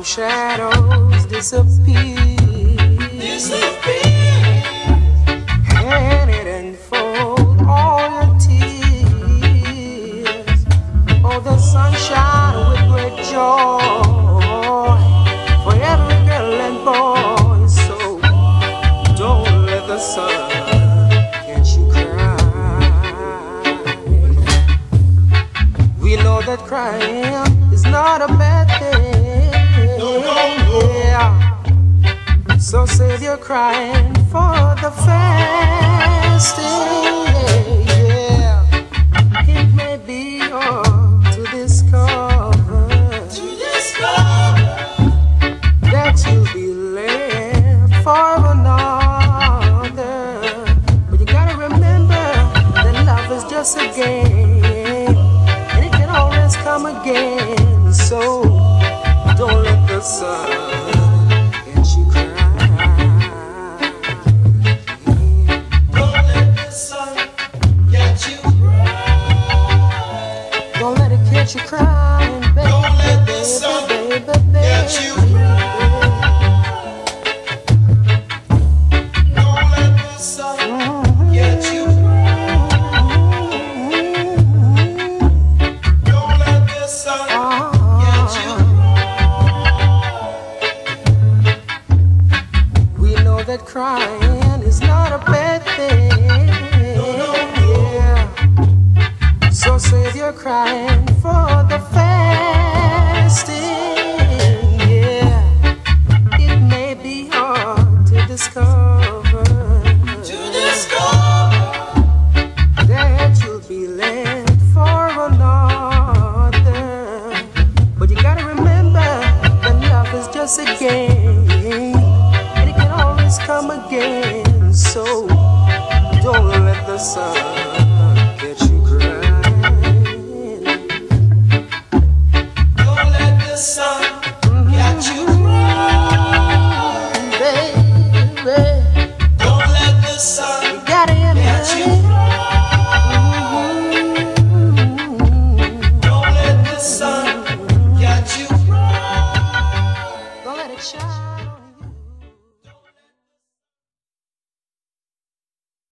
shadows disappear. And it enfold all your tears. Oh, the sunshine with great joy for every girl and boy. So don't let the sun catch you cry. We know that crying is not a bad thing. Yeah. So save your crying for the fasting. Yeah. It may be all to discover that you'll be left for another. But you gotta remember that love is just a game, and it can always come again. So don't let the sun get you crying. Don't let the sun get you crying. Don't let it catch you crying, baby. Don't let the sun get you crying. Don't let the sun get you crying. Don't let the sun get you crying. We know that crying is not a bad thing. Yeah. So save your crying for the fasting. Yeah. It may be hard to discover that you'll be left for another. But you gotta remember that love is just a game, and it can always come again. So don't let the sun get you crying. Don't let the sun get you crying. Baby, Don't let the sun you gotta get you crying. Don't let the sun get you crying. Don't let it shine.